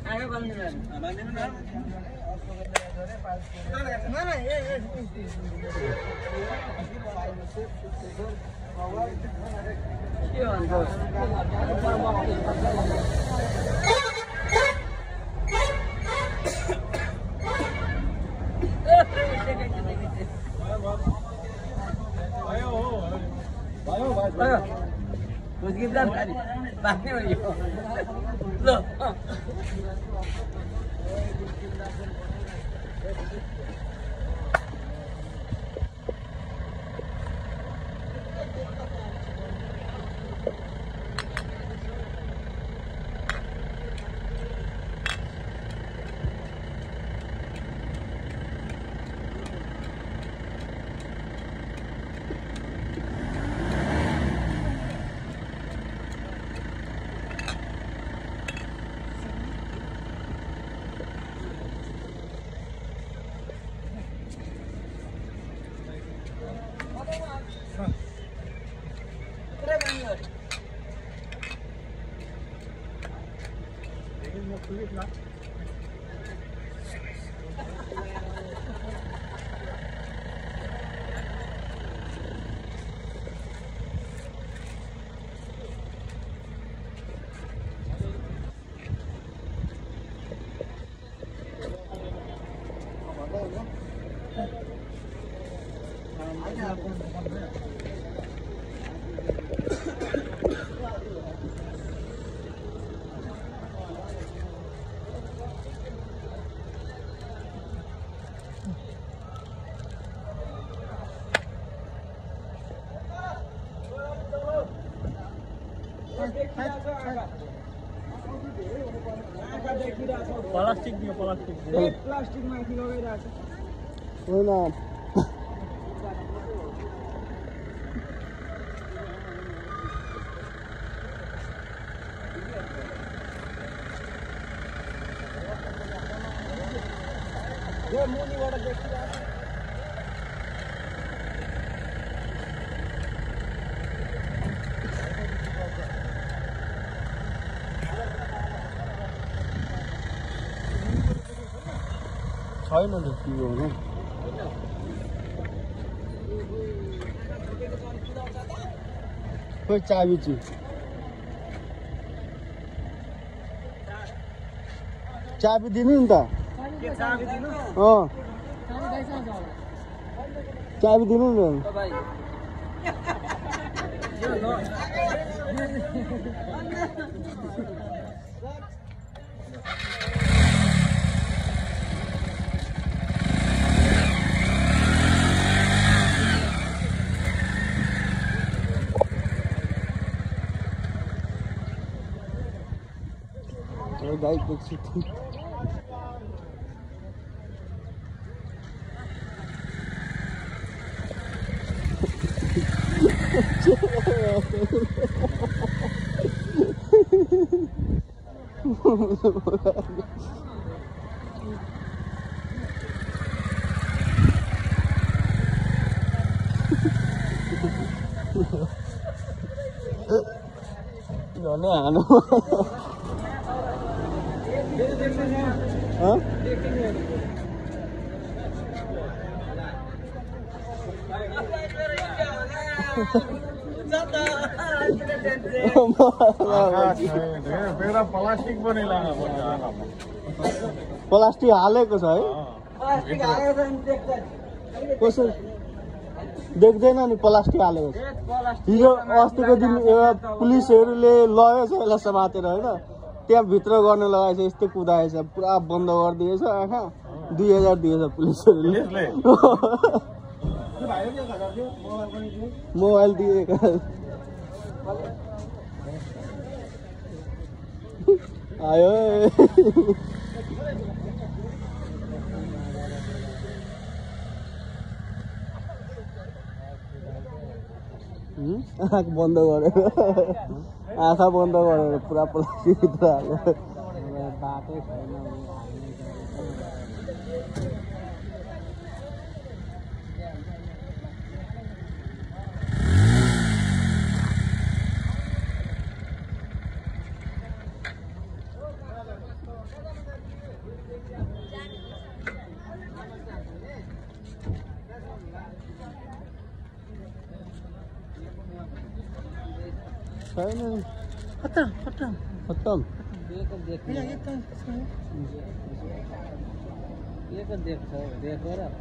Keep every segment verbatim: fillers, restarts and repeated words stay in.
आगे बंद कर बंद ना ना ना ये ये Terus kita tadi, tadi lagi. Loh. Plastic दियो प्लास्टिक एक प्लास्टिक माथि लगाइराछ होइन यो मुनिबाट देखिराछ छैन नि के गर्नु खोइ चाबी चाहिँ चाबी दिनु नि त के चाबी दिनु अँ चाबी दिनु नि ओ भाइ यो लो गाई देख्छु झनै हानु Hah? प्लास्टिक पनि लानु पर्छ प्लास्टिक हालेको छ है प्लास्टिक हालेको छ नि देख्छ कसरी देख्दैन नि प्लास्टिक हालेको हिजो अस्तिको दिन पुलिसहरूले लगेछ यसलाई समातेर होइन त्यहाँ भित्र गर्न लगाएछ यस्तो कुदाएछ पुरा बन्द गरिदिएछ आँखा दुई हजार दिएछ पुलिसहरूले मोबाइल दिएका आयो आँखा बन्द गरेर आँखा बन्द गरेर पुरा प्लास्टिक भित्र हाल्यो बाटै छैन छैन खत्तम खत्तम खत्तम एक देख्छ देखो र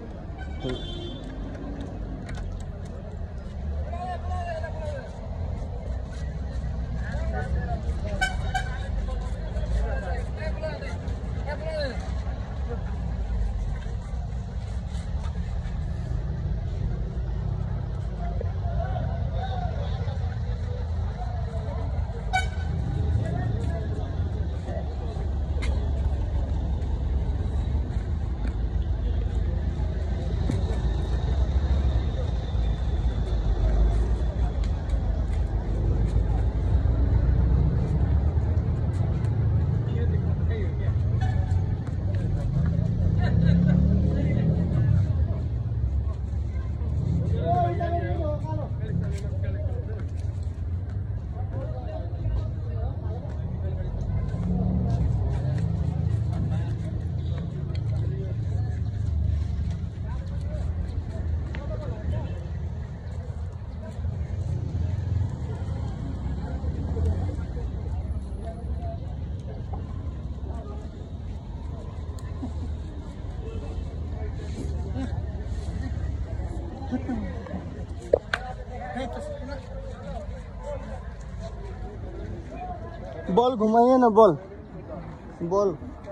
बॉल घुमाइए ना बॉल बॉल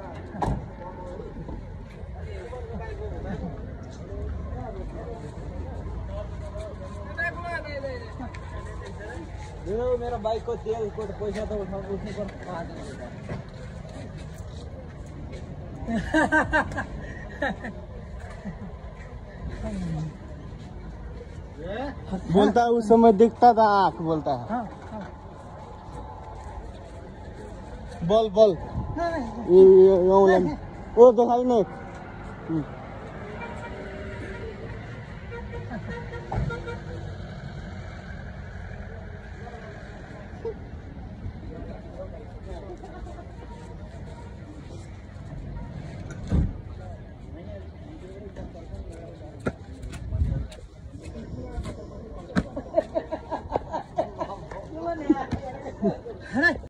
मेरा बाइक को तेल को पैसा तो उठा उसने पर बोलता है उस समय दिखता था आँख बोलता है बॉल बॉल ये वो दिखाई नहीं